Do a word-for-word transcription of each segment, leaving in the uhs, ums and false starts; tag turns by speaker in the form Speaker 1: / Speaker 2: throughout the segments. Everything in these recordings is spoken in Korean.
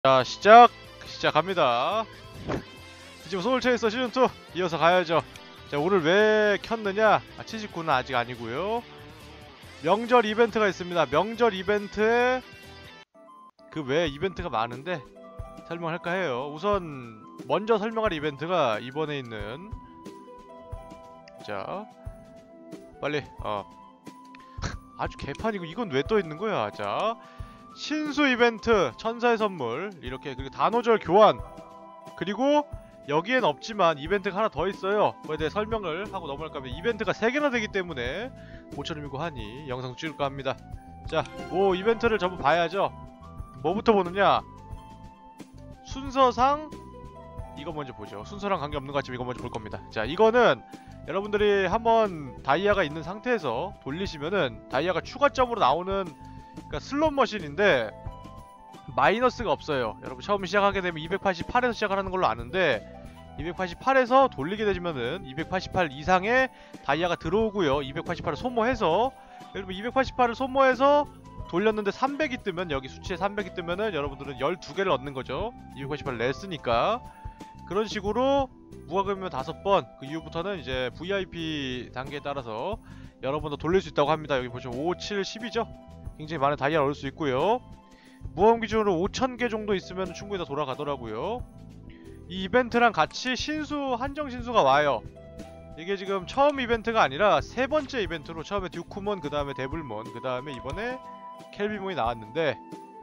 Speaker 1: 자, 시작! 시작합니다. 지금 소울체이서 시즌투 이어서 가야죠. 자, 오늘 왜 켰느냐? 아, 칠십구는 아직 아니고요. 명절 이벤트가 있습니다. 명절 이벤트에 그 외에 이벤트가 많은데 설명할까 해요. 우선 먼저 설명할 이벤트가 이번에 있는, 자 빨리 어 아주 개판이고 이건 왜 떠 있는 거야. 자, 신수 이벤트, 천사의 선물, 이렇게, 그리고 단오절 교환, 그리고 여기엔 없지만 이벤트가 하나 더 있어요. 그에 대해 설명을 하고 넘어갈까 하면 이벤트가 세 개나 되기 때문에 오천 원이고 하니 영상 찍을까 합니다. 자, 뭐 이벤트를 전부 봐야죠. 뭐부터 보느냐? 순서상 이거 먼저 보죠. 순서랑 관계없는 것 같지만 이거 먼저 볼 겁니다. 자, 이거는 여러분들이 한번 다이아가 있는 상태에서 돌리시면은 다이아가 추가점으로 나오는, 그러니까 슬롯 머신인데 마이너스가 없어요. 여러분 처음 시작하게 되면 이백팔십팔에서 시작하는 걸로 아는데 이백팔십팔에서 돌리게 되면은 이백팔십팔 이상의 다이아가 들어오고요. 이백팔십팔을 소모해서, 여러분 이백팔십팔을 소모해서 돌렸는데 삼백이 뜨면, 여기 수치에 삼백이 뜨면은 여러분들은 열두 개를 얻는 거죠. 이백팔십팔 냈으니까. 그런 식으로 무과금이면 다섯 번, 그 이후부터는 이제 브이아이피 단계에 따라서 여러 번 더 돌릴 수 있다고 합니다. 여기 보시면 오, 칠, 십이죠. 굉장히 많은 다이아를 얻을 수 있고요. 무과금 기준으로 오천 개 정도 있으면 충분히 다 돌아가더라고요. 이 이벤트랑 같이 신수, 한정 신수가 와요. 이게 지금 처음 이벤트가 아니라 세 번째 이벤트로, 처음에 듀크몬, 그 다음에 데블몬, 그 다음에 이번에 켈비몬이 나왔는데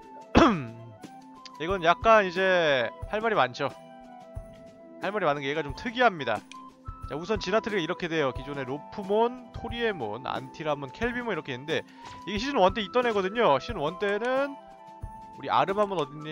Speaker 1: 이건 약간 이제 할 말이 많죠. 할 말이 많은 게 얘가 좀 특이합니다. 자, 우선 지나트리가 이렇게 돼요. 기존에 로프몬, 토리에몬, 안티라몬, 켈비몬 이렇게 있는데 이게 시즌 일 때 있던 애거든요. 시즌 일 때는 우리 아르마몬 어딨니?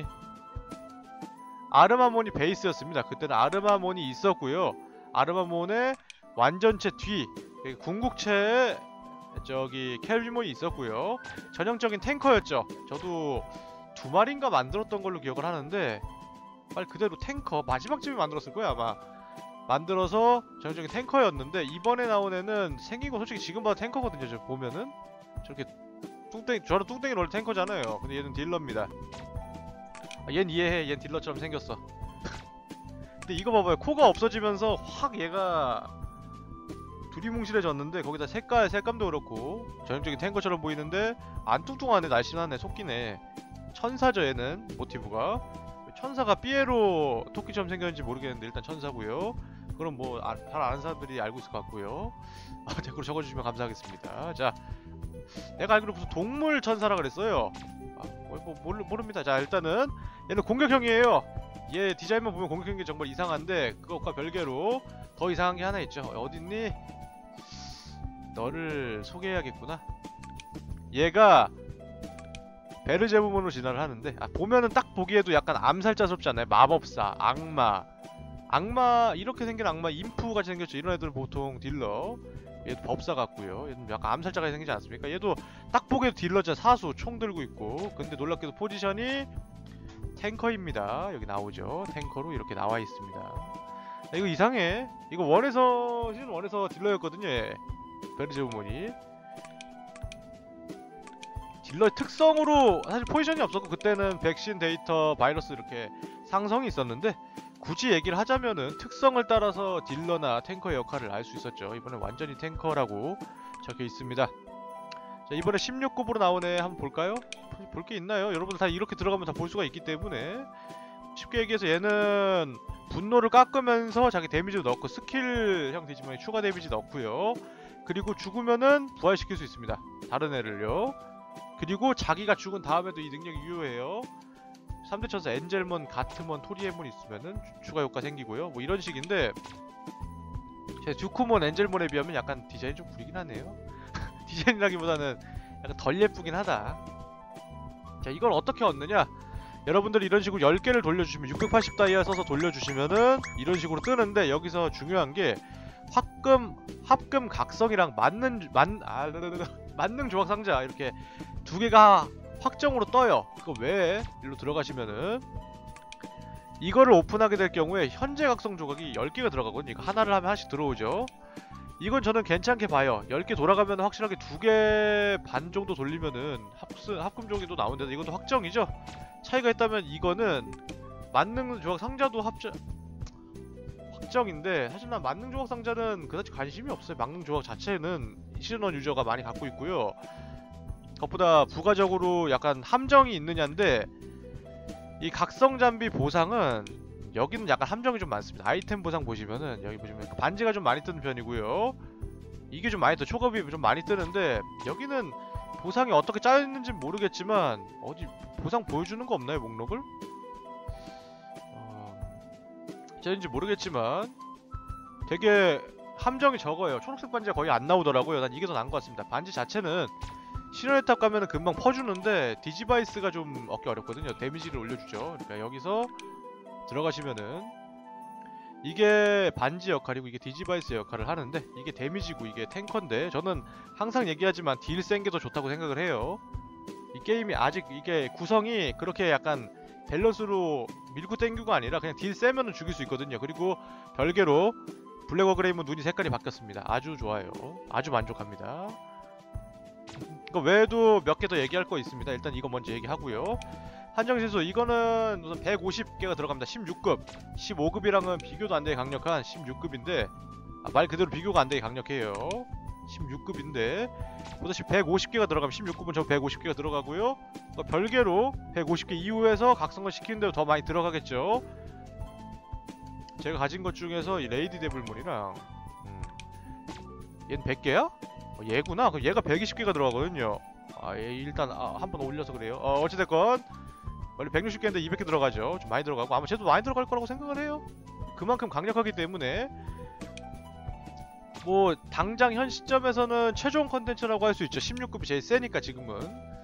Speaker 1: 아르마몬이 베이스였습니다. 그때는 아르마몬이 있었고요. 아르마몬의 완전체 뒤, 궁극체에 저기 켈비몬이 있었고요. 전형적인 탱커였죠. 저도 두 마리인가 만들었던 걸로 기억을 하는데 말 그대로 탱커, 마지막쯤에 만들었을 거야 아마. 만들어서 전형적인 탱커였는데 이번에 나온 애는 생긴 거 솔직히 지금 봐도 탱커거든요. 저 보면은 저렇게 뚱땡이, 저는 뚱땡이는 원래 탱커잖아요. 근데 얘는 딜러입니다. 아, 얜 이해해. 얜 딜러처럼 생겼어. 근데 이거 봐봐요. 코가 없어지면서 확 얘가 두리뭉실해졌는데 거기다 색깔, 색감도 그렇고 전형적인 탱커처럼 보이는데 안 뚱뚱하네. 날씬하네. 속기네. 천사죠 얘는. 모티브가 천사가 삐에로 토끼처럼 생겼는지 모르겠는데 일단 천사고요. 그럼 뭐 잘 아는 사람들이 알고 있을 것 같고요. 아, 댓글로 적어주시면 감사하겠습니다. 자, 내가 알기로 무슨 동물 천사라 그랬어요. 아, 뭐, 뭐 모르, 모릅니다. 자, 일단은 얘는 공격형이에요. 얘 디자인만 보면 공격형이 정말 이상한데 그것과 별개로 더 이상한 게 하나 있죠. 어딨니? 너를 소개해야겠구나. 얘가 베르제부몬으로 진화를 하는데, 아, 보면은 딱 보기에도 약간 암살자스럽지 않나요? 마법사, 악마, 악마, 이렇게 생긴 악마, 인프같이 생겼죠. 이런 애들은 보통 딜러. 얘도 법사 같고요. 얘는 약간 암살자가 생기지 않습니까? 얘도 딱 보기에도 딜러자, 사수, 총 들고 있고. 근데 놀랍게도 포지션이 탱커입니다. 여기 나오죠. 탱커로 이렇게 나와 있습니다. 아, 이거 이상해. 이거 원에서, 시즌 일에서 딜러였거든요. 얘. 베르제부몬이. 딜러의 특성으로 사실 포지션이 없었고 그때는 백신, 데이터, 바이러스 이렇게 상성이 있었는데 굳이 얘기를 하자면은 특성을 따라서 딜러나 탱커의 역할을 알 수 있었죠. 이번엔 완전히 탱커라고 적혀 있습니다. 자, 이번에 십육 급으로 나온 애 한번 볼까요? 볼 게 있나요? 여러분들 다 이렇게 들어가면 다 볼 수가 있기 때문에 쉽게 얘기해서 얘는 분노를 깎으면서 자기 데미지도 넣고 스킬형 디지몬에 추가 데미지 넣고요. 그리고 죽으면은 부활시킬 수 있습니다. 다른 애를요. 그리고 자기가 죽은 다음에도 이 능력이 유효해요. 삼 대 천사 엔젤몬, 가트몬, 토리에몬 있으면은 추가 효과 생기고요. 뭐 이런 식인데 제 듀크몬, 엔젤몬에 비하면 약간 디자인이 좀 구리긴 하네요. 디자인이라기보다는 약간 덜 예쁘긴 하다. 자, 이걸 어떻게 얻느냐? 여러분들이 이런 식으로 열 개를 돌려주시면 육백팔십 다이아 써서 돌려주시면은 이런 식으로 뜨는데 여기서 중요한 게 합금, 합금 각성이랑 맞는, 만, 아, 만능 조각 상자 이렇게 두 개가 확정으로 떠요. 그거 왜? 일로 들어가시면은 이거를 오픈하게 될 경우에 현재 각성 조각이 열 개가 들어가거든요. 이거 하나를 하면 하나씩 들어오죠. 이건 저는 괜찮게 봐요. 열 개 돌아가면 확실하게 두 개 반 정도 돌리면은 합승, 합금 종이도 나오는데 이것도 확정이죠? 차이가 있다면 이거는 만능 조각 상자도 합정 확정인데 사실 난 만능 조각 상자는 그다지 관심이 없어요. 만능 조각 자체는 시즌원 유저가 많이 갖고 있고요. 그것보다 부가적으로 약간 함정이 있느냐인데 이 각성 장비 보상은 여기는 약간 함정이 좀 많습니다. 아이템 보상 보시면은 여기 보시면 반지가 좀 많이 뜨는 편이고요. 이게 좀 많이 떠 초급이 좀 많이 뜨는데 여기는 보상이 어떻게 짜여있는지 모르겠지만 어디 보상 보여주는 거 없나요? 목록을? 어... 짜인지 모르겠지만 되게 함정이 적어요. 초록색 반지가 거의 안 나오더라고요. 난 이게 더 나은 것 같습니다. 반지 자체는 신원의 탑 가면은 금방 퍼주는데 디지바이스가 좀 얻기 어렵거든요. 데미지를 올려주죠. 그러니까 여기서 들어가시면은 이게 반지 역할이고 이게 디지바이스 역할을 하는데 이게 데미지고 이게 탱커인데 저는 항상 얘기하지만 딜 센 게 더 좋다고 생각을 해요. 이 게임이 아직 이게 구성이 그렇게 약간 밸런스로 밀고 땡기고 아니라 그냥 딜 세면은 죽일 수 있거든요. 그리고 별개로 블랙 워그레이브 눈이 색깔이 바뀌었습니다. 아주 좋아요. 아주 만족합니다. 이거 외에도 몇 개 더 얘기할 거 있습니다. 일단 이거 먼저 얘기하고요. 한정신소 이거는 우선 백오십 개가 들어갑니다. 십육 급 십오 급이랑은 비교도 안되게 강력한 십육 급인데 아, 말 그대로 비교가 안되게 강력해요. 십육 급인데 보다시피 백오십 개가 들어가면 십육 급은 저 백오십 개가 들어가고요. 별개로 백오십 개 이후에서 각성을 시키는 데도 더 많이 들어가겠죠. 제가 가진 것 중에서 이 레이디 데블몬이랑 음, 얘는 백 개야? 어, 얘구나. 그럼 얘가 백이십 개가 들어가거든요. 아, 얘 일단 아, 한 번 올려서 그래요. 어, 어찌됐건 원래 백육십 개인데 이백 개 들어가죠. 좀 많이 들어가고 아마 쟤도 많이 들어갈 거라고 생각을 해요. 그만큼 강력하기 때문에 뭐 당장 현 시점에서는 최종 컨텐츠라고 할 수 있죠. 십육 급이 제일 세니까 지금은.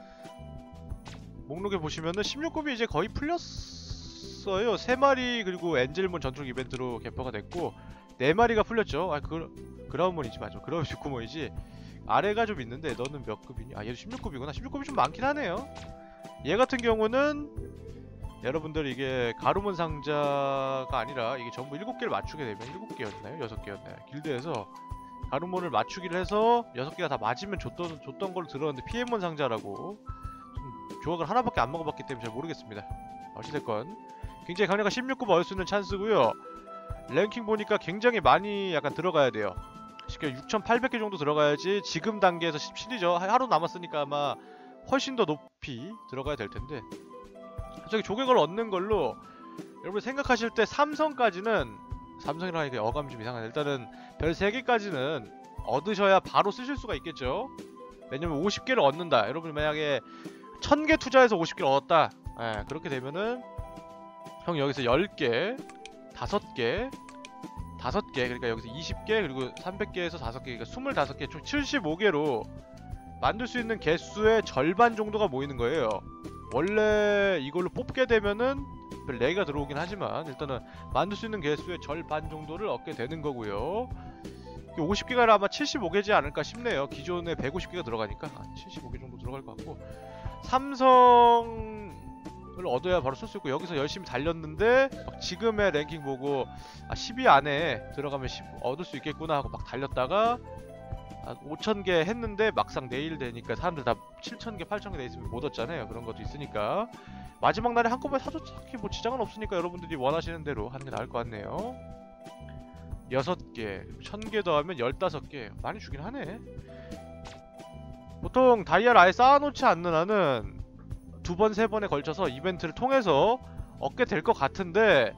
Speaker 1: 목록에 보시면은 십육 급이 이제 거의 풀렸어요. 세 마리 그리고 엔젤몬 전투력 이벤트로 개퍼가 됐고 네 마리가 풀렸죠. 아 그, 그라운몬이지 맞아. 그라운 십구몬이지. 아래가 좀 있는데 너는 몇 급이니? 아 얘도 십육 급이구나. 십육 급이 좀 많긴 하네요. 얘 같은 경우는 여러분들 이게 가루몬 상자가 아니라 이게 전부 일곱 개를 맞추게 되면 일곱 개였나요? 여섯 개였나요? 길드에서 가루몬을 맞추기를 해서 여섯 개가 다 맞으면 줬던, 줬던 걸로 들었는데 피엠몬 상자라고 좀 조각을 하나밖에 안 먹어봤기 때문에 잘 모르겠습니다. 어찌됐건 굉장히 강력한 십육 급 얻을 수 있는 찬스고요. 랭킹 보니까 굉장히 많이 약간 들어가야 돼요. 쉽게 육천팔백 개 정도 들어가야지 지금 단계에서 십칠이죠. 하루 남았으니까 아마 훨씬 더 높이 들어가야 될 텐데 저기 조격을 얻는 걸로 여러분 생각하실 때 삼성까지는 삼성이라 하니까 어감이 좀 이상하네. 일단은 별 세 개까지는 얻으셔야 바로 쓰실 수가 있겠죠. 왜냐면 오십 개를 얻는다. 여러분 만약에 천 개 투자해서 오십 개를 얻었다. 예, 그렇게 되면은 형 여기서 열 개, 다섯 개, 다섯 개 그러니까 여기서 이십 개 그리고 삼백 개에서 다섯 개 그러니까 스물다섯 개 총 칠십오 개로 만들 수 있는 개수의 절반 정도가 모이는 거예요. 원래 이걸로 뽑게 되면은 별 네 개가 들어오긴 하지만 일단은 만들 수 있는 개수의 절반 정도를 얻게 되는 거고요. 오십 개가 아마 칠십오 개지 않을까 싶네요. 기존에 백오십 개가 들어가니까 한 칠십오 개 정도 들어갈 것 같고 삼성을 얻어야 바로 쓸 수 있고 여기서 열심히 달렸는데 막 지금의 랭킹 보고 아 십 위 안에 들어가면 십, 얻을 수 있겠구나 하고 막 달렸다가 한 오천 개 했는데 막상 내일 되니까 사람들 다 칠천 개, 팔천 개 돼 있으면 못 얻잖아요. 그런 것도 있으니까 마지막 날에 한꺼번에 사도 딱히 뭐 지장은 없으니까 여러분들이 원하시는 대로 하는 게 나을 것 같네요. 여섯 개, 천 개 더하면 열다섯 개 많이 주긴 하네. 보통 다이아를 아예 쌓아놓지 않는 한은 두 번, 세 번에 걸쳐서 이벤트를 통해서 얻게 될 것 같은데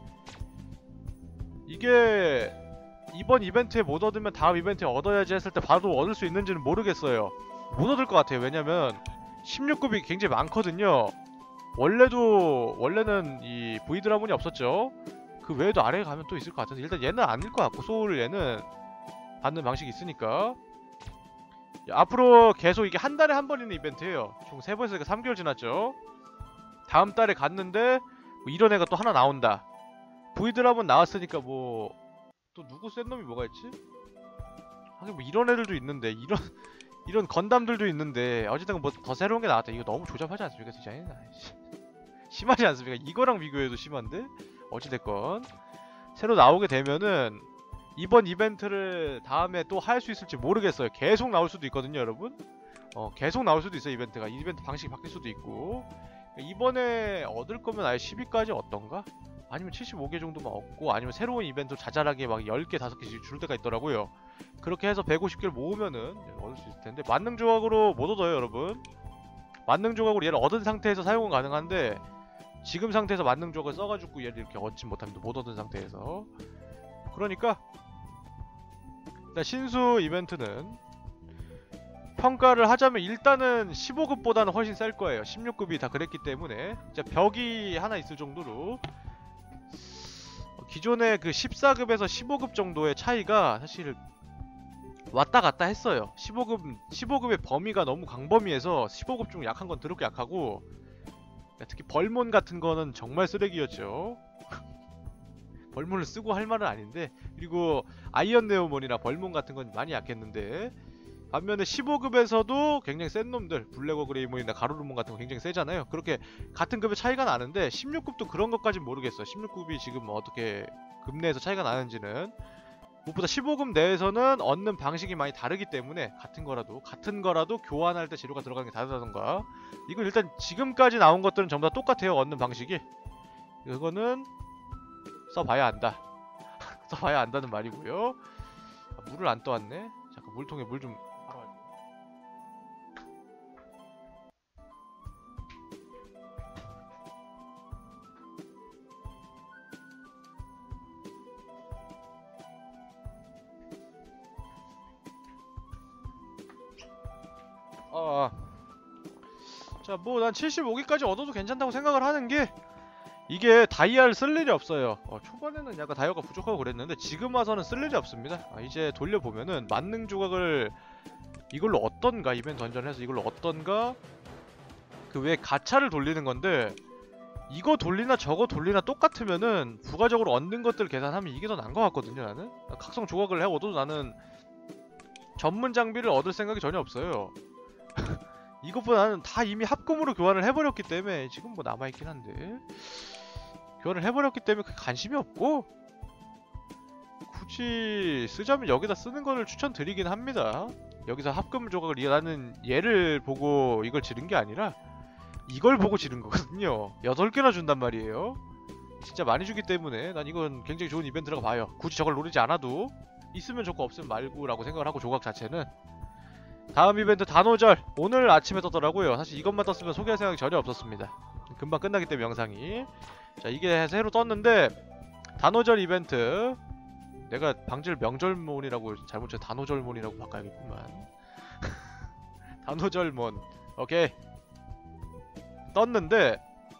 Speaker 1: 이게 이번 이벤트에 못 얻으면 다음 이벤트에 얻어야지 했을 때 바로 얻을 수 있는지는 모르겠어요. 못 얻을 것 같아요. 왜냐면 십육 급이 굉장히 많거든요. 원래도 원래는 이 브이드라몬이 없었죠. 그 외에도 아래에 가면 또 있을 것 같은데 일단 얘는 아닐 것 같고 소울 얘는 받는 방식이 있으니까 앞으로 계속 이게 한 달에 한 번 있는 이벤트예요. 총 세 번 했으니까 삼 개월 지났죠. 다음 달에 갔는데 뭐 이런 애가 또 하나 나온다. 브이드라몬 나왔으니까 뭐 또 누구 센 놈이 뭐가 있지? 하긴 뭐 이런 애들도 있는데 이런 이런 건담들도 있는데 어쨌든 뭐 더 새로운 게 나왔다. 이거 너무 조잡하지 않습니까 디자인? 심하지 않습니까? 이거랑 비교해도 심한데 어찌됐건 새로 나오게 되면은 이번 이벤트를 다음에 또 할 수 있을지 모르겠어요. 계속 나올 수도 있거든요, 여러분. 어, 계속 나올 수도 있어요, 이벤트가. 이벤트 방식이 바뀔 수도 있고. 이번에 얻을 거면 아예 십 위까지 얻던가? 아니면 칠십오 개 정도만 얻고, 아니면 새로운 이벤트 자잘하게 막 열 개, 다섯 개씩 줄 때가 있더라고요. 그렇게 해서 백오십 개를 모으면은 얻을 수 있을 텐데, 만능 조각으로 못 얻어요, 여러분. 만능 조각으로 얘를 얻은 상태에서 사용은 가능한데, 지금 상태에서 만능 조각을 써가지고 얘를 이렇게 얻지 못합니다. 못 얻은 상태에서. 그러니까 일단 신수 이벤트는 평가를 하자면 일단은 십오 급보다는 훨씬 셀 거예요. 십육 급이 다 그랬기 때문에. 진짜 벽이 하나 있을 정도로. 기존의 그 십사 급에서 십오 급 정도의 차이가 사실 왔다 갔다 했어요. 십오 급, 십오 급의 범위가 너무 광범위해서 십오 급 중 약한 건 더럽게 약하고, 특히 벌몬 같은 거는 정말 쓰레기였죠. 벌몬을 쓰고 할 말은 아닌데, 그리고 아이언 네오몬이나 벌몬 같은 건 많이 약했는데, 반면에 십오 급에서도 굉장히 센 놈들, 블랙워 그레이몬이나 가루르몬 같은 거 굉장히 세잖아요. 그렇게 같은 급의 차이가 나는데 십육 급도 그런 것까진 모르겠어. 십육 급이 지금 어떻게 급 내에서 차이가 나는지는. 무엇보다 십오 급 내에서는 얻는 방식이 많이 다르기 때문에 같은 거라도 같은 거라도 교환할 때 재료가 들어가는 게 다르다던가. 이건 일단 지금까지 나온 것들은 전부 다 똑같아요. 얻는 방식이. 이거는 써봐야 안다. 써봐야 안다는 말이고요. 아, 물을 안 떠왔네. 잠깐 물통에 물 좀. 어, 자, 뭐 난 칠십오 개까지 얻어도 괜찮다고 생각을 하는 게, 이게 다이아를 쓸 일이 없어요. 어, 초반에는 약간 다이아가 부족하고 그랬는데 지금 와서는 쓸 일이 없습니다. 아, 이제 돌려보면은 만능 조각을 이걸로 얻던가, 이벤트 던전을 해서 이걸로 얻던가, 그 외에 가차를 돌리는 건데, 이거 돌리나 저거 돌리나 똑같으면은 부가적으로 얻는 것들 계산하면 이게 더 나은 것 같거든요. 나는 각성 조각을 해 얻어도 나는 전문 장비를 얻을 생각이 전혀 없어요. 이것보다는 다 이미 합금으로 교환을 해버렸기 때문에, 지금 뭐 남아있긴 한데 교환을 해버렸기 때문에 관심이 없고, 굳이 쓰자면 여기다 쓰는 거를 추천드리긴 합니다. 여기서 합금 조각을 나는 얘를 보고 이걸 지른 게 아니라 이걸 보고 지른 거거든요. 여덟 개나 준단 말이에요. 진짜 많이 주기 때문에 난 이건 굉장히 좋은 이벤트라고 봐요. 굳이 저걸 노리지 않아도 있으면 좋고 없으면 말고 라고 생각을 하고, 조각 자체는. 다음 이벤트 단오절, 오늘 아침에 떴더라고요. 사실 이것만 떴으면 소개할 생각이 전혀 없었습니다. 금방 끝나기 때문에 영상이. 자, 이게 새로 떴는데 단오절 이벤트, 내가 방지를 명절몬이라고 잘못 쳐 단오절몬이라고 바꿔야겠구만. 단오절몬, 오케이 떴는데,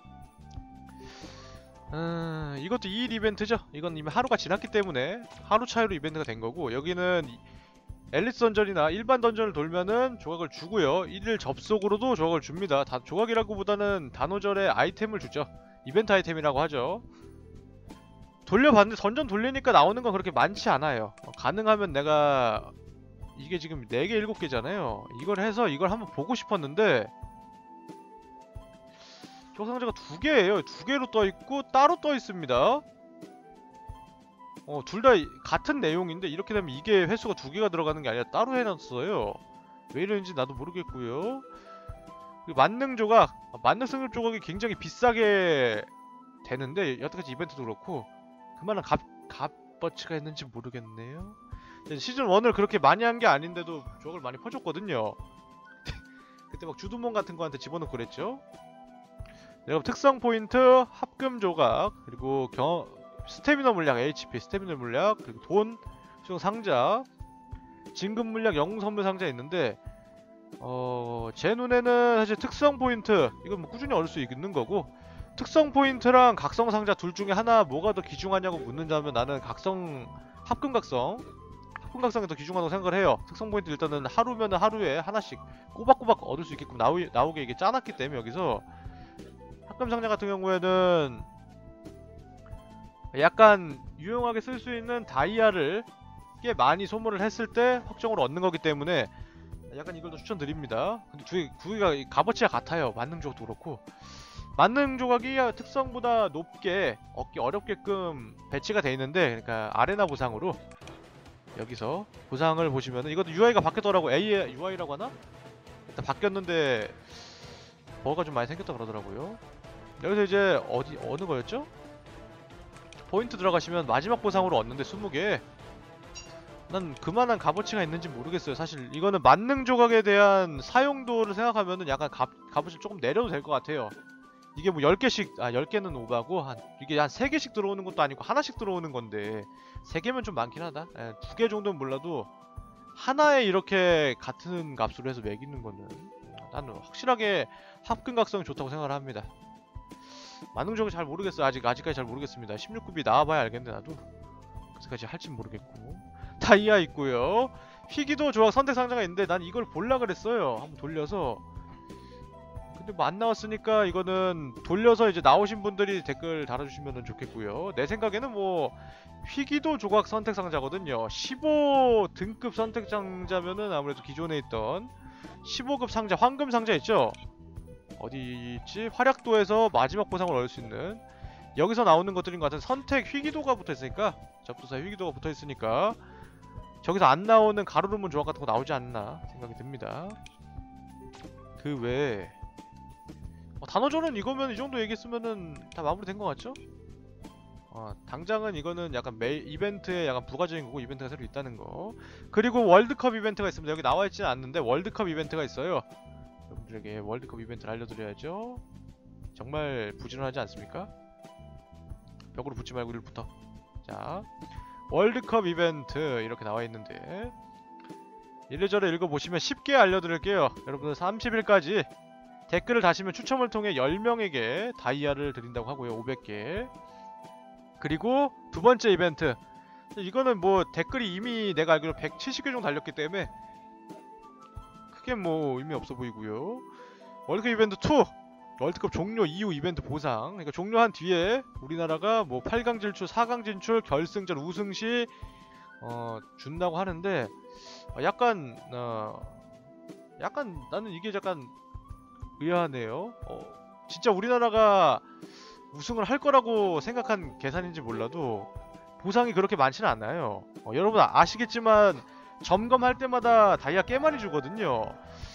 Speaker 1: 음, 이것도 이 일 이벤트죠. 이건 이미 하루가 지났기 때문에 하루 차이로 이벤트가 된 거고, 여기는 앨리스 던전이나 일반 던전을 돌면은 조각을 주고요. 일 일 접속으로도 조각을 줍니다. 다 조각이라고 보다는 단오절에 아이템을 주죠. 이벤트 아이템이라고 하죠. 돌려봤는데 던전 돌리니까 나오는 건 그렇게 많지 않아요. 어, 가능하면 내가 이게 지금 네 개, 일곱 개잖아요. 이걸 해서 이걸 한번 보고 싶었는데 조각 상자가 두 개예요. 두 개로 떠있고 따로 떠있습니다. 어, 둘 다 같은 내용인데 이렇게 되면 이게 횟수가 두 개가 들어가는 게 아니라 따로 해놨어요. 왜 이러는지 나도 모르겠고요. 그리고 만능 조각, 만능 승급 조각이 굉장히 비싸게 되는데 여태까지 이벤트도 그렇고 그만한 값, 값어치가 있는지 모르겠네요. 시즌 일을 그렇게 많이 한 게 아닌데도 조각을 많이 퍼줬거든요. 그때 막 주두몬 같은 거한테 집어넣고 그랬죠. 여러분, 특성 포인트, 합금 조각, 그리고 경 스태미너 물약 에이치피, 스태미너 물약, 그리고 돈, 수용 상자, 진급 물약, 영웅 선물 상자 있는데, 어, 제 눈에는 사실 특성 포인트, 이건 뭐 꾸준히 얻을 수 있는 거고, 특성 포인트랑 각성 상자 둘 중에 하나 뭐가 더 귀중하냐고 묻는다면 나는 각성, 합금 각성, 합금 각성이 더 귀중하다고 생각을 해요. 특성 포인트 일단은 하루면은 하루에 하나씩 꼬박꼬박 얻을 수 있게끔 나오, 나오게 이게 짜놨기 때문에 여기서 합금 상자 같은 경우에는 약간 유용하게 쓸 수 있는 다이아를 꽤 많이 소모를 했을 때 확정으로 얻는 거기 때문에 약간 이걸 더 추천드립니다. 근데 두, 두 개가 값어치가 같아요. 만능 조각도 그렇고. 만능 조각이 특성보다 높게 얻기 어렵게끔 배치가 돼 있는데, 그러니까 아레나 보상으로 여기서 보상을 보시면은 이것도 유아이가 바뀌었더라고. 에이아이 유아이라고 하나? 일단 바뀌었는데 버거가 좀 많이 생겼다 그러더라고요. 여기서 이제 어디 어느 거였죠? 포인트 들어가시면 마지막 보상으로 얻는데 스무 개. 난 그만한 값어치가 있는지 모르겠어요. 사실 이거는 만능 조각에 대한 사용도를 생각하면은 약간 값, 값어치를 조금 내려도 될 것 같아요. 이게 뭐 열 개씩, 아 열 개는 오바고 한 이게 한 세 개씩 들어오는 것도 아니고 하나씩 들어오는 건데 세 개면 좀 많긴 하다. 두 개 정도는 몰라도 하나에 이렇게 같은 값으로 해서 매기는 거는 나는 확실하게 합금각성이 좋다고 생각을 합니다. 만능 조각 잘 모르겠어요. 아직 아직까지 잘 모르겠습니다. 십육 급이 나와봐야 알겠는데 나도 그때까지 할진 모르겠고. 다이아 있고요. 희귀도 조각 선택 상자가 있는데 난 이걸 볼라 그랬어요. 한번 돌려서. 근데 뭐 안 나왔으니까 이거는 돌려서 이제 나오신 분들이 댓글 달아주시면 좋겠고요. 내 생각에는 뭐 희귀도 조각 선택 상자거든요. 십오 등급 선택 상자면은 아무래도 기존에 있던 십오 급 상자, 황금 상자 있죠? 어디 있지? 활약도에서 마지막 보상을 얻을 수 있는 여기서 나오는 것들인 것 같은 선택 희귀도가 붙어있으니까 접수사 희귀도가 붙어있으니까 저기서 안 나오는 가로르문 조각 같은 거 나오지 않나 생각이 듭니다. 그 외에 어, 단어전은 이거면 이 정도 얘기했으면은 다 마무리된 것 같죠? 어, 당장은 이거는 약간 매 이벤트에 약간 부가적인 거고 이벤트가 새로 있다는 거. 그리고 월드컵 이벤트가 있습니다. 여기 나와있지는 않는데 월드컵 이벤트가 있어요. 여러분들에게 월드컵 이벤트를 알려드려야죠. 정말 부지런하지 않습니까? 벽으로 붙지 말고 이리로 붙어. 자, 월드컵 이벤트 이렇게 나와있는데 이래저래 읽어보시면 쉽게 알려드릴게요. 여러분들 삼십 일까지 댓글을 다시면 추첨을 통해 열 명에게 다이아를 드린다고 하고요. 오백 개. 그리고 두 번째 이벤트, 이거는 뭐 댓글이 이미 내가 알기로 백칠십 개 정도 달렸기 때문에 크게 뭐 의미 없어 보이고요. 월드컵 이벤트 이, 월드컵 종료 이후 이벤트 보상. 그러니까 종료한 뒤에 우리나라가 뭐 팔 강 진출, 사 강 진출, 결승전 우승 시 어, 준다고 하는데 어, 약간 어, 약간 나는 이게 약간 의아하네요. 어, 진짜 우리나라가 우승을 할 거라고 생각한 계산인지 몰라도 보상이 그렇게 많지는 않아요. 어, 여러분 아시겠지만 점검할 때마다 다이아 꽤 많이 주거든요.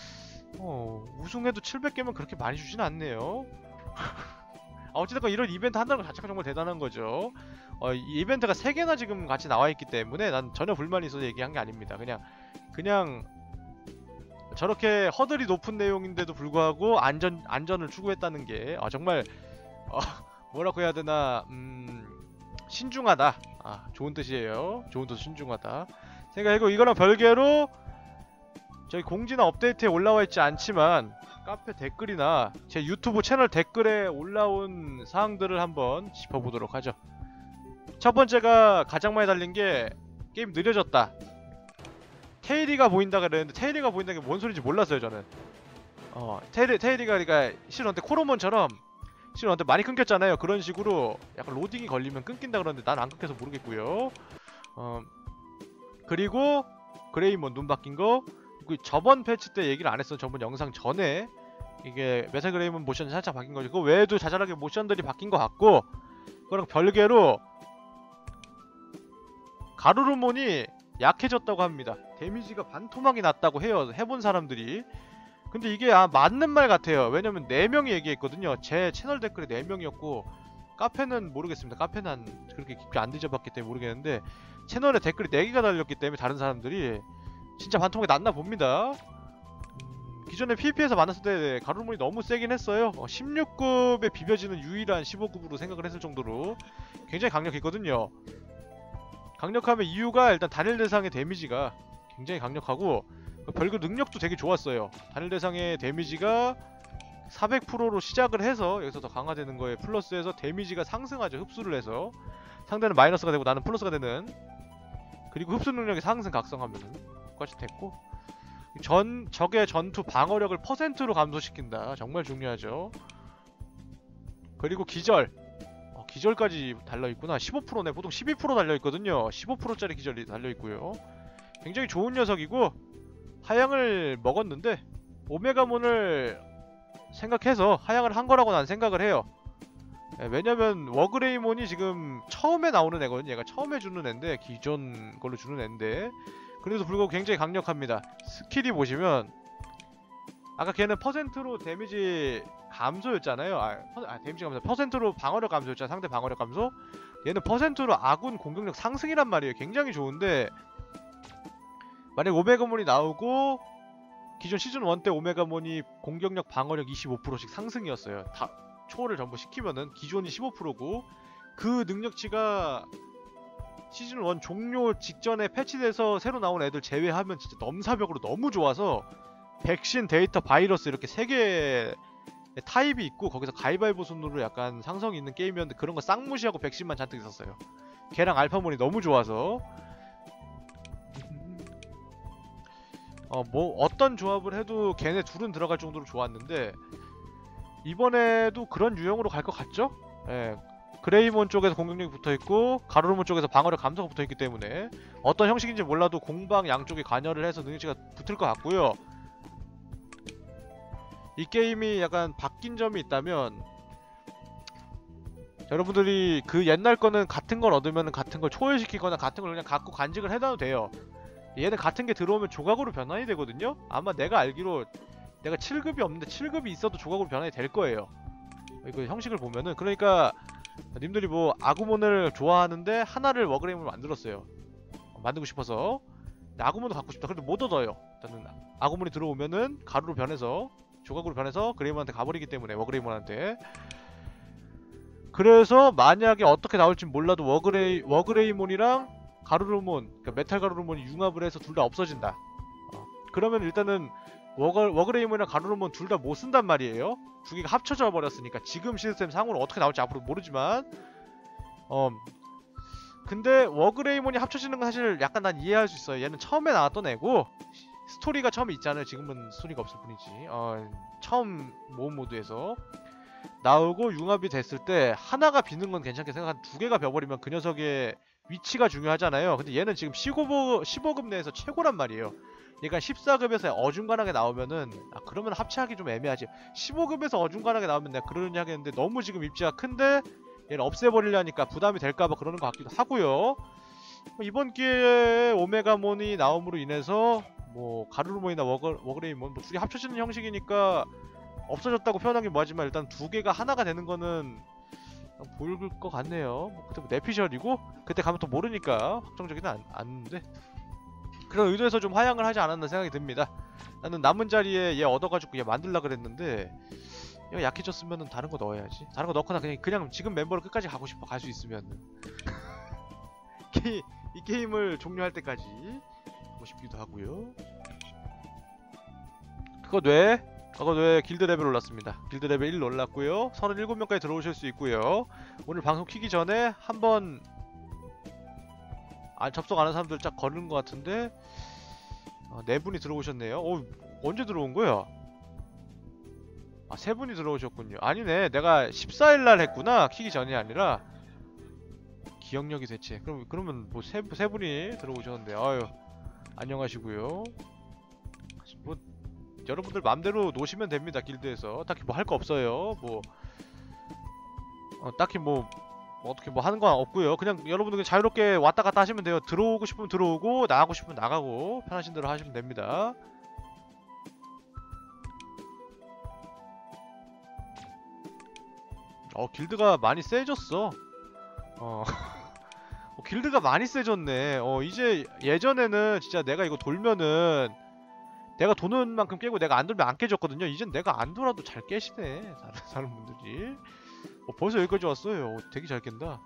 Speaker 1: 어, 우승해도 칠백 개면 그렇게 많이 주진 않네요. 아, 어찌됐건 이런 이벤트 한다는 것 자체가 정말 대단한 거죠. 어, 이 이벤트가 세 개나 지금 같이 나와있기 때문에 난 전혀 불만이 있어서 얘기한 게 아닙니다. 그냥 그냥 저렇게 허들이 높은 내용인데도 불구하고 안전, 안전을 추구했다는 게 아, 정말 어, 뭐라고 해야 되나 음, 신중하다. 아, 좋은 뜻이에요. 좋은 뜻 신중하다 생각이고, 이거랑 별개로 저희 공지나 업데이트에 올라와 있지 않지만 카페 댓글이나 제 유튜브 채널 댓글에 올라온 사항들을 한번 짚어보도록 하죠. 첫 번째가 가장 많이 달린 게 게임 느려졌다. 테일이가 보인다 그랬는데 테일이가 보인다는 게 뭔 소리인지 몰랐어요 저는. 어, 테일, 테일이가 그러니까 실은한테 코로몬처럼 실은한테 많이 끊겼잖아요. 그런 식으로 약간 로딩이 걸리면 끊긴다 그러는데 난 안 끊겨서 모르겠고요. 어, 그리고 그레이몬 눈 바뀐 거. 저번 패치 때 얘기를 안 했어. 저번 영상 전에 이게 메탈 그레이몬 모션이 살짝 바뀐 거죠. 그 외에도 자잘하게 모션들이 바뀐 것 같고, 그거랑 별개로 가루르몬이 약해졌다고 합니다. 데미지가 반토막이 났다고 해요, 해본 사람들이. 근데 이게 아, 맞는 말 같아요. 왜냐면 네 명이 얘기했거든요. 제 채널 댓글에 네 명이었고 카페는 모르겠습니다. 카페는 한 그렇게 깊게 안 뒤져봤기 때문에 모르겠는데 채널에 댓글이 네 개가 달렸기 때문에 다른 사람들이 진짜 반토막이 났나 봅니다. 음, 기존에 피브이피에서 만났을 때 가루르몬이 너무 세긴 했어요. 어, 십육 급에 비벼지는 유일한 십오 급으로 생각을 했을 정도로 굉장히 강력했거든요. 강력함의 이유가 일단 단일 대상의 데미지가 굉장히 강력하고 별그 능력도 되게 좋았어요. 단일 대상의 데미지가 사백 퍼센트로 시작을 해서 여기서 더 강화되는 거에 플러스해서 데미지가 상승하죠. 흡수를 해서 상대는 마이너스가 되고 나는 플러스가 되는, 그리고 흡수 능력이 상승 각성하면은 까지 됐고, 전 적의 전투 방어력을 퍼센트로 감소시킨다. 정말 중요하죠. 그리고 기절, 어, 기절까지 달려있구나. 십오 퍼센트네. 보통 십이 퍼센트 달려있거든요. 십오 퍼센트짜리 기절이 달려있고요. 굉장히 좋은 녀석이고 하향을 예, 왜냐면 워그레이몬이 지금 처음에 나오는 애거든요. 얘가 처음에 주는 애인데 기존 걸로 주는 애인데 그래도 불구하고 굉장히 강력합니다. 스킬이 보시면 아까 걔는 퍼센트로 데미지 감소였잖아요. 아, 퍼, 아 데미지 감소 퍼센트로 방어력 감소였잖아. 상대 방어력 감소. 얘는 퍼센트로 아군 공격력 상승이란 말이에요. 굉장히 좋은데 만약 오메가몬이 나오고 기존 시즌 일 때 오메가몬이 공격력 방어력 이십오 퍼센트씩 상승이었어요. 다 초월을 전부 시키면은 기존이 십오 퍼센트고 그 능력치가 시즌 일 종료 직전에 패치돼서 새로 나온 애들 제외하면 진짜 넘사벽으로 너무 좋아서 백신, 데이터, 바이러스 이렇게 세 개의 타입이 있고 거기서 가위바위보 순으로 약간 상성이 있는 게임이었는데 그런 거 싹 무시하고 백신만 잔뜩 있었어요. 걔랑 알파몬이 너무 좋아서 어 뭐 어떤 조합을 해도 걔네 둘은 들어갈 정도로 좋았는데 이번에도 그런 유형으로 갈 것 같죠? 예. 그레이몬 쪽에서 공격력이 붙어있고 가루르몬 쪽에서 방어력 감소가 붙어있기 때문에 어떤 형식인지 몰라도 공방 양쪽에 관여를 해서 능력치가 붙을 것 같고요. 이 게임이 약간 바뀐 점이 있다면 여러분들이 그 옛날 거는 같은 걸 얻으면 같은 걸 초월시키거나 같은 걸 그냥 갖고 간직을 해놔도 돼요. 얘는 같은 게 들어오면 조각으로 변환이 되거든요? 아마 내가 알기로 내가 칠 급이 없는데 칠 급이 있어도 조각으로 변환이 될 거예요. 이거 형식을 보면은 그러니까 님들이 뭐 아구몬을 좋아하는데 하나를 워그레이몬을 만들었어요. 만들고 싶어서 아구몬도 갖고 싶다. 그래도 못 얻어요. 일단은 아구몬이 들어오면은 가루로 변해서 조각으로 변해서 그레이몬한테 가버리기 때문에 워그레이몬한테 그래서 만약에 어떻게 나올지 몰라도 워그레이, 워그레이몬이랑 가루르몬 그러니까 메탈 가루르몬이 융합을 해서 둘 다 없어진다. 어. 그러면 일단은 워거, 워그레이몬이랑 가루르몬 둘 다 못 쓴단 말이에요. 두 개가 합쳐져 버렸으니까 지금 시스템 상으로 어떻게 나올지 앞으로 모르지만 어 근데 워그레이몬이 합쳐지는 건 사실 약간 난 이해할 수 있어요. 얘는 처음에 나왔던 애고 스토리가 처음에 있잖아요. 지금은 스토리가 없을 뿐이지. 어 처음 모험 모드에서 나오고 융합이 됐을 때 하나가 비는 건 괜찮게 생각한 두 개가 벼버리면 그 녀석의 위치가 중요하잖아요. 근데 얘는 지금 십오, 십오 급 내에서 최고란 말이에요. 얘가 십사 급에서 어중간하게 나오면은 아 그러면 합체하기 좀 애매하지. 십오 급에서 어중간하게 나오면 내가 그러냐 하겠는데 너무 지금 입지가 큰데 얘를 없애버리려니까 부담이 될까봐 그러는 것 같기도 하고요. 이번 기회에 오메가몬이 나옴으로 인해서 뭐 가루르몬이나 워그, 워그레이몬 뭐 두 개 합쳐지는 형식이니까 없어졌다고 표현하긴 뭐하지만 일단 두 개가 하나가 되는 거는 보일 것 같네요. 뭐 그때 뭐 내피셜이고 그때 가면 또 모르니까 확정적이는 않, 않는데 그런 의도에서 좀 하향을 하지 않았나 생각이 듭니다. 나는 남은 자리에 얘 얻어가지고 얘 만들라 그랬는데 얘가 약해졌으면은 다른 거 넣어야지. 다른 거 넣거나 그냥 그냥 지금 멤버를 끝까지 가고 싶어 갈 수 있으면은 이, 이 게임을 종료할 때까지 하고 싶기도 하고요. 그거 뇌 그거 뇌 길드 레벨 올랐습니다. 길드 레벨 일 올랐고요. 서른일곱 명까지 들어오실 수 있고요. 오늘 방송 키기 전에 한번 아, 접속 안 한 사람들 쫙 거는 것 같은데 어, 네 분이 들어오셨네요. 어, 언제 들어온 거야? 아, 세 분이 들어오셨군요. 아니네, 내가 십사일날 했구나. 키기 전이 아니라 기억력이 대체. 그럼 그러면 뭐 세 세 분이 들어오셨는데, 아유, 안녕하시고요. 뭐 여러분들 맘대로 노시면 됩니다. 길드에서 딱히 뭐 할 거 없어요. 뭐 어, 딱히 뭐. 뭐 어떻게 뭐 하는 건 없고요. 그냥 여러분들 그냥 자유롭게 왔다 갔다 하시면 돼요. 들어오고 싶으면 들어오고 나가고 싶으면 나가고 편하신 대로 하시면 됩니다. 어 길드가 많이 세졌어. 어, 어 길드가 많이 세졌네. 어 이제 예전에는 진짜 내가 이거 돌면은 내가 도는 만큼 깨고 내가 안 돌면 안 깨졌거든요. 이젠 내가 안 돌아도 잘 깨시네. 다른 다른 분들이. 어, 벌써 여기까지 왔어요. 어, 되게 잘 깬다.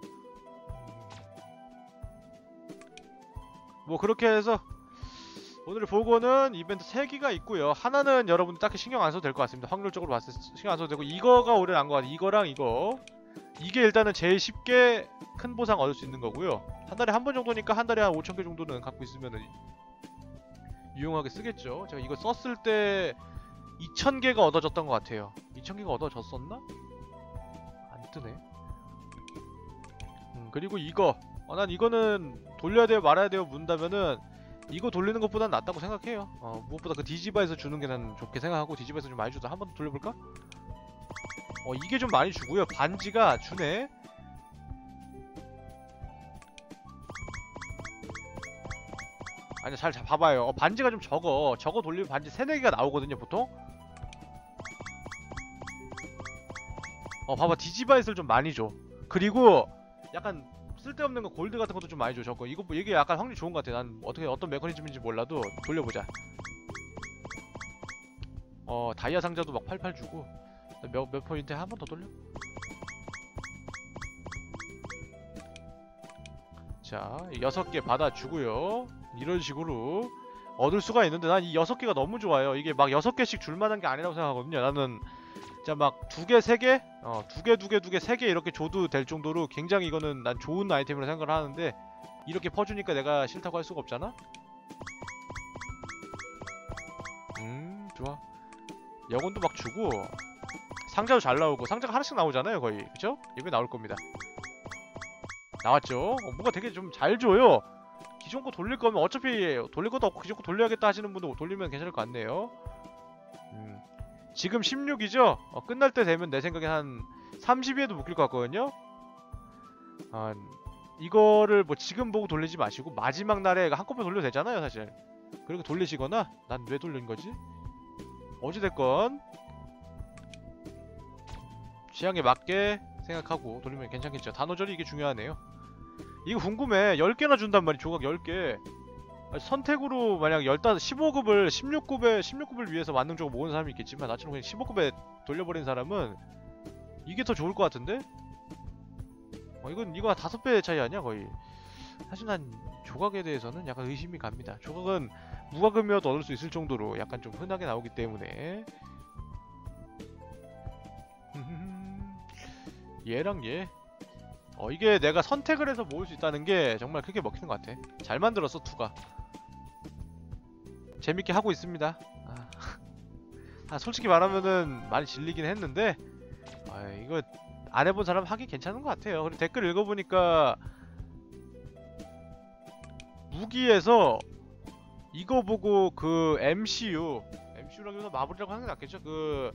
Speaker 1: 뭐 그렇게 해서 오늘 보고는 이벤트 세 개가 있고요. 하나는 여러분들 딱히 신경 안 써도 될 것 같습니다. 확률적으로 봤을 때 신경 안 써도 되고 이거가 오히려 나은 것 같아요. 이거랑 이거 이게 일단은 제일 쉽게 큰 보상 얻을 수 있는 거고요. 한 달에 한 번 정도니까 한 달에 한 오천 개 정도는 갖고 있으면 유용하게 쓰겠죠. 제가 이거 썼을 때 이천 개가 얻어졌던 것 같아요. 이천 개가 얻어졌었나? 뜨네. 음, 그리고 이거 어, 난 이거는 돌려야 돼요 말아야 돼요 묻는다면은 이거 돌리는 것보단 낫다고 생각해요. 어, 무엇보다 그 디지바에서 주는 게 난 좋게 생각하고 디지바에서 좀 많이 주다 한 번 더 돌려볼까? 어 이게 좀 많이 주고요. 반지가 주네. 아니 잘, 잘 봐봐요. 어, 반지가 좀 적어. 적어 돌리면 반지 세네 개가 나오거든요 보통. 어 봐봐, 디지바이스를 좀 많이 줘. 그리고 약간 쓸데없는 거 골드 같은 것도 좀 많이 줘. 저거 이거 이게 약간 확률이 좋은 것 같아. 난 어떻게 어떤 메커니즘인지 몰라도 돌려보자. 어 다이아 상자도 막 팔팔 주고. 몇, 몇 포인트 한 번 더 돌려? 자, 여섯 개 받아주고요. 이런 식으로 얻을 수가 있는데 난 이 여섯 개가 너무 좋아요. 이게 막 여섯 개씩 줄 만한 게 아니라고 생각하거든요. 나는 자 막 두 개, 세 개? 어, 두 개, 두 개, 두 개, 세 개 이렇게 줘도 될 정도로 굉장히 이거는 난 좋은 아이템으로 생각을 하는데 이렇게 퍼주니까 내가 싫다고 할 수가 없잖아? 음, 좋아. 영혼도 막 주고 상자도 잘 나오고 상자가 하나씩 나오잖아요 거의. 그쵸? 이번에 나올 겁니다. 나왔죠? 어, 뭔가 되게 좀 잘 줘요. 기존 거 돌릴 거면 어차피 돌릴 것도 없고 기존 거 돌려야겠다 하시는 분도 돌리면 괜찮을 것 같네요. 음. 지금 십육이죠? 어, 끝날 때 되면 내 생각에 한 삼십 위에도 묶일 것 같거든요? 아, 이거를 뭐 지금 보고 돌리지 마시고 마지막 날에 한꺼번에 돌려도 되잖아요 사실. 그리고 돌리시거나 난 왜 돌린 거지? 어찌됐건 취향에 맞게 생각하고 돌리면 괜찮겠죠. 단어절이 이게 중요하네요. 이거 궁금해. 열 개나 준단 말이 조각 열 개. 선택으로 만약 열다섯, 십오 급을 십육 급에 십육 급을 위해서 만능 조각 모으는 사람이 있겠지만 나처럼 그냥 십오 급에 돌려버린 사람은 이게 더 좋을 것 같은데? 어, 이건 이거 다섯 배 차이 아니야 거의. 사실 난 조각에 대해서는 약간 의심이 갑니다. 조각은 무과금이어도 얻을 수 있을 정도로 약간 좀 흔하게 나오기 때문에 얘랑 얘. 어 이게 내가 선택을 해서 모을 수 있다는 게 정말 크게 먹히는 것 같아. 잘 만들었어 투가. 재밌게 하고 있습니다. 아, 아 솔직히 말하면은 많이 질리긴 했는데 아 이거 안 해본 사람 하기 괜찮은 것 같아요. 그리고 댓글 읽어보니까 무기에서 이거 보고 그 엠씨유 엠씨유라기보다 마블이라고 하는 게 낫겠죠? 그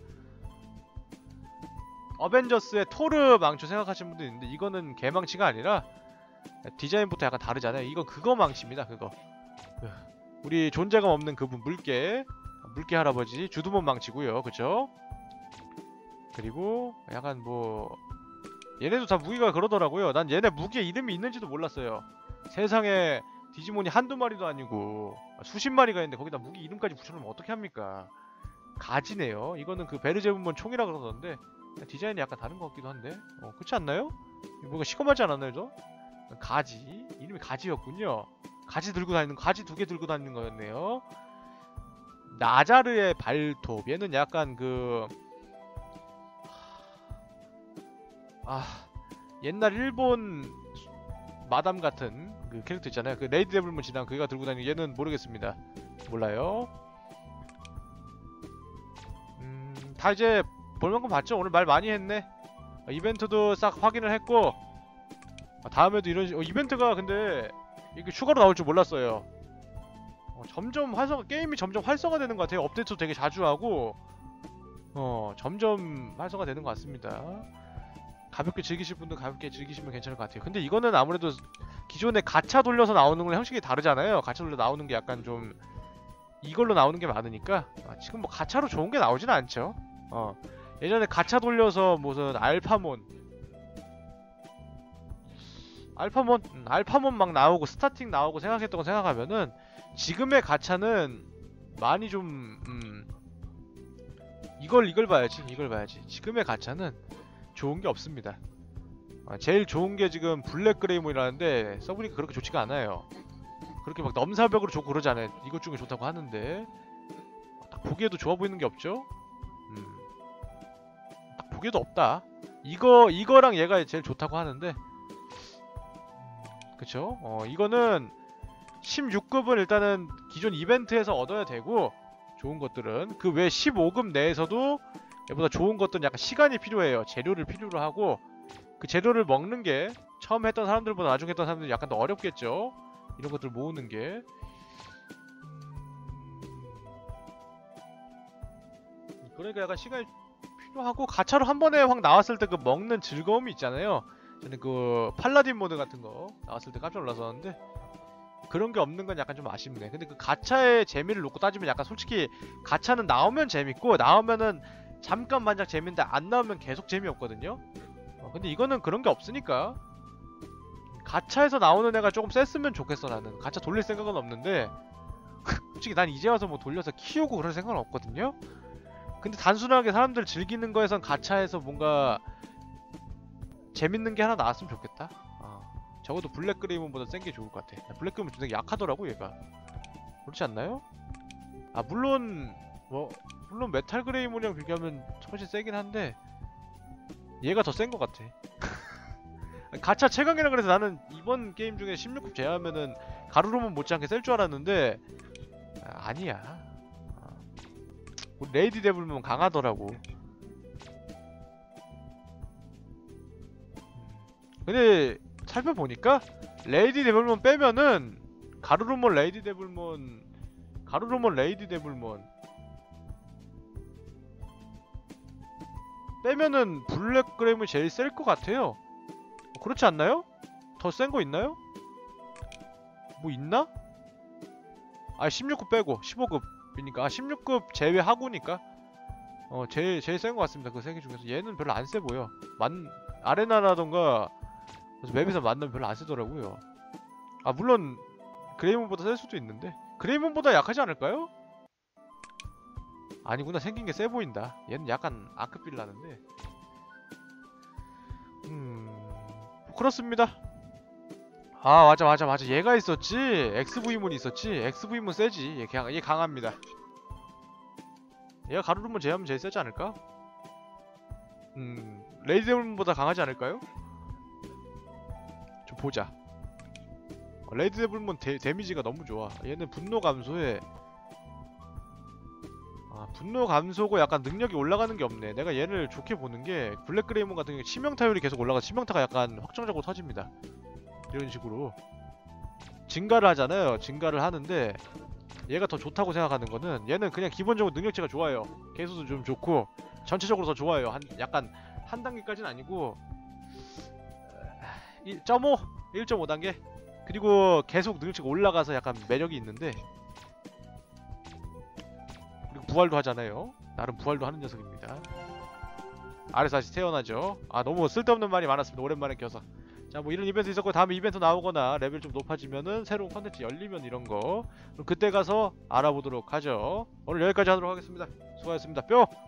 Speaker 1: 어벤져스의 토르 망치 생각하시는 분도 있는데 이거는 개망치가 아니라 디자인부터 약간 다르잖아요. 이건 그거 망치입니다. 그거 우리 존재감 없는 그분 물개 물개 할아버지 주드몬 망치고요. 그쵸? 그리고 약간 뭐 얘네도 다 무기가 그러더라고요. 난 얘네 무기에 이름이 있는지도 몰랐어요. 세상에 디지몬이 한두 마리도 아니고 수십 마리가 있는데 거기다 무기 이름까지 붙여놓으면 어떻게 합니까? 가지네요. 이거는 그 베르제분몬 총이라 그러던데 디자인이 약간 다른 것 같기도 한데 어 그렇지 않나요? 뭔가 시커멓지 않았나요 저? 가지? 이름이 가지였군요. 가지 들고 다니는 가지 두 개 들고 다니는 거였네요. 나자르의 발톱 얘는 약간 그 아 옛날 일본 마담 같은 그 캐릭터 있잖아요. 그 레이디 데블몬 지난 그가 들고 다니는 얘는 모르겠습니다. 몰라요. 음, 다 이제 볼만큼 봤죠? 오늘 말 많이 했네. 어, 이벤트도 싹 확인을 했고 어, 다음에도 이런 시... 어, 이벤트가 근데 이게 추가로 나올 줄 몰랐어요. 어, 점점 활성화 게임이 점점 활성화되는 것 같아요. 업데이트도 되게 자주 하고 어 점점 활성화되는 것 같습니다. 가볍게 즐기실 분들 가볍게 즐기시면 괜찮을 것 같아요. 근데 이거는 아무래도 기존에 가챠 돌려서 나오는 거랑 형식이 다르잖아요. 가챠 돌려 나오는 게 약간 좀 이걸로 나오는 게 많으니까 아, 지금 뭐 가챠로 좋은 게 나오지는 않죠. 어 예전에 가챠 돌려서 무슨 알파몬 알파몬 음, 알파몬 막 나오고 스타팅 나오고 생각했던 거 생각하면은 지금의 가챠는 많이 좀 음, 이걸 이걸 봐야지 이걸 봐야지 지금의 가챠는 좋은 게 없습니다. 아, 제일 좋은 게 지금 블랙 그레이몬이라는데 써보니까 그렇게 좋지가 않아요. 그렇게 막 넘사벽으로 좋고 그러지 않아요. 이것 중에 좋다고 하는데 딱 보기에도 좋아 보이는 게 없죠? 음, 딱 보기에도 없다. 이거 이거랑 얘가 제일 좋다고 하는데 그쵸? 어 이거는 십육 급은 일단은 기존 이벤트에서 얻어야 되고 좋은 것들은 그 외 십오 급 내에서도 얘보다 좋은 것들은 약간 시간이 필요해요. 재료를 필요로 하고 그 재료를 먹는 게 처음 했던 사람들보다 나중에 했던 사람들이 약간 더 어렵겠죠. 이런 것들 모으는 게 음... 그러니까 약간 시간이 하고 가차로 한 번에 확 나왔을 때 그 먹는 즐거움이 있잖아요. 저는 그 팔라딘 모드 같은 거 나왔을 때 깜짝 놀랐었는데 그런 게 없는 건 약간 좀 아쉽네. 근데 그 가차의 재미를 놓고 따지면 약간 솔직히 가차는 나오면 재밌고 나오면은 잠깐 만작 재밌는데 안 나오면 계속 재미없거든요. 어, 근데 이거는 그런 게 없으니까 가차에서 나오는 애가 조금 셌으면 좋겠어. 나는 가차 돌릴 생각은 없는데 솔직히 난 이제 와서 뭐 돌려서 키우고 그럴 생각은 없거든요. 근데 단순하게 사람들 즐기는 거에선 가차에서 뭔가 재밌는 게 하나 나왔으면 좋겠다. 어. 적어도 블랙 그레이몬보다 센 게 좋을 것 같아. 블랙 그레이몬 되게 약하더라고 얘가. 그렇지 않나요? 아 물론 뭐 물론 메탈 그레이몬이랑 비교하면 훨씬 세긴 한데 얘가 더 센 것 같아. 가차 최강이라 그래서 나는 이번 게임 중에 십육 급 제외하면은 가루로몬 못지않게 셀 줄 알았는데 아, 아니야. 어. 레이디 데블몬 강하더라고. 근데 살펴보니까 레이디 데블몬 빼면은 가루로몬 레이디 데블몬 가루로몬 레이디 데블몬 빼면은 블랙 그레이몬이 제일 셀 것 같아요. 그렇지 않나요? 더 센 거 있나요? 뭐 있나? 아 십육 급 빼고 십오 급이니까 아 십육 급 제외하고니까 어 제일 제일 센 것 같습니다. 그 세 개 중에서 얘는 별로 안 세 보여. 만 아레나라던가 그래서 맵에서 만나면 별로 안 세더라고요. 아 물론 그레이몬보다 셀 수도 있는데 그레이몬보다 약하지 않을까요? 아니구나. 생긴 게 세 보인다. 얘는 약간 아크빌 나는데 음... 그렇습니다. 아 맞아 맞아 맞아 얘가 있었지. 엑스브이문이 있었지. 엑스브이문 세지. 얘, 강, 얘 강합니다. 얘가 가루루몬 제외하면 제일 세지 않을까? 음... 레이드데블몬보다 강하지 않을까요? 좀 보자. 어, 레이드데블몬 데, 데미지가 너무 좋아. 얘는 분노 감소에 아 분노 감소고 약간 능력이 올라가는 게 없네. 내가 얘를 좋게 보는 게 블랙 그레이몬 같은 경우에 치명타율이 계속 올라가. 치명타가 약간 확정적으로 터집니다. 이런 식으로 증가를 하잖아요. 증가를 하는데 얘가 더 좋다고 생각하는 거는 얘는 그냥 기본적으로 능력치가 좋아요. 개수도 좀 좋고 전체적으로 더 좋아요. 한 약간 한 단계까지는 아니고 일 점 오, 일 점 오 단계. 그리고 계속 능력치가 올라가서 약간 매력이 있는데 그리고 부활도 하잖아요. 나름 부활도 하는 녀석입니다. 아래서 다시 태어나죠. 아 너무 쓸데없는 말이 많았습니다. 오랜만에 껴서. 자 뭐 이런 이벤트 있었고 다음에 이벤트 나오거나 레벨 좀 높아지면은 새로운 컨텐츠 열리면 이런거 그럼 그때 가서 알아보도록 하죠. 오늘 여기까지 하도록 하겠습니다. 수고하셨습니다. 뿅!